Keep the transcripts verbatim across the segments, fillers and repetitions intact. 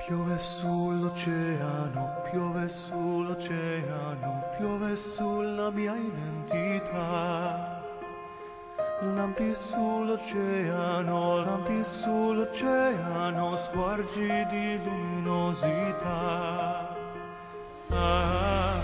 Piove sull'oceano, piove sull'oceano, piove sulla mia identità. Lampi sull'oceano, lampi sull'oceano, squarci di luminosità. Ah,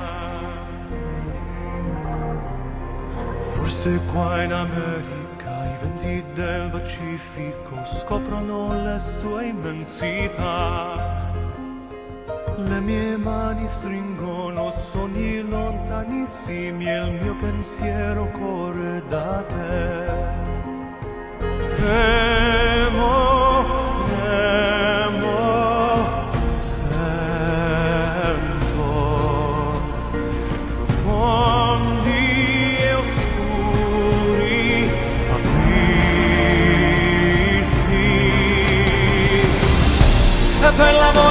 forse qua in America i venti del Pacifico scoprono le sue immensità. Le mie mani stringono sogni lontanissimi e il mio pensiero corre da te. Tremo, tremo, sento profondi e oscuri abissi. E per l'amore